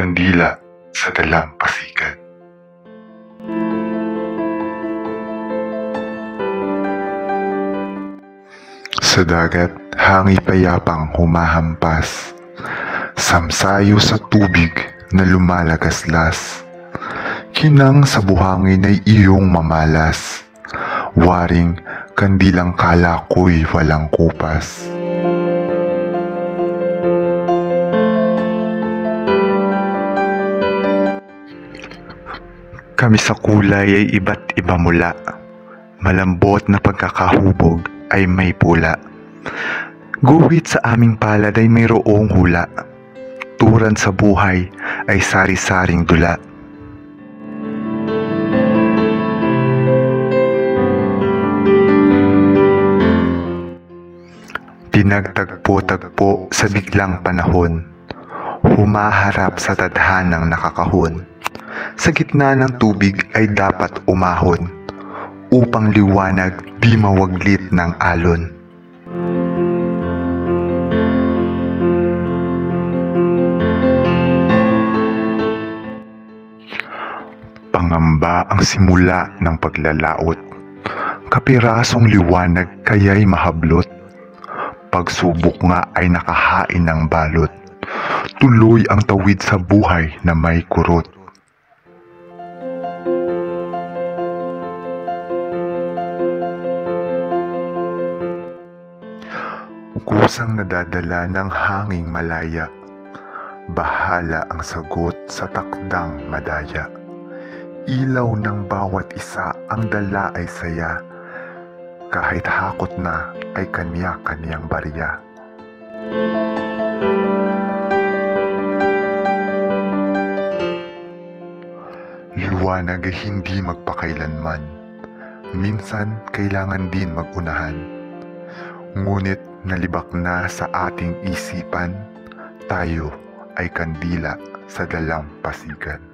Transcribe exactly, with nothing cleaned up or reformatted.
kandila sa dalampasigan. Sa dagat, hangi payapang humahampas, samsayo sa tubig na lumalagaslas. Kinang sa buhangin ay iyong mamalas, waring kandilang kala ko'y walang kupas. Kami sa kulay ay iba't iba mula, malambot na pagkakahubog ay may pula. Guhit sa aming palad ay mayroong hula, turan sa buhay ay sari-saring dula. Pinagtagpo-tagpo sa biglang panahon, humaharap sa tadhanang nakakahon. Sa gitna ng tubig ay dapat umahon, upang liwanag di mawaglit ng alon. Pangamba ang simula ng paglalaot, kapirasong liwanag kaya'y mahablot. Pagsubok nga ay nakahain ng balot, tuloy ang tawid sa buhay na may kurot. Kusang nadadala ng hanging malaya, bahala ang sagot sa takdang madaya. Ilaw ng bawat isa ang dala ay saya, kahit hakot na ay kanya-kanyang barya. Liwanag ay hindi magpakailanman, minsan kailangan din magunahan. Ngunit nalibak na sa ating isipan, tayo ay kandila sa dalampasigan.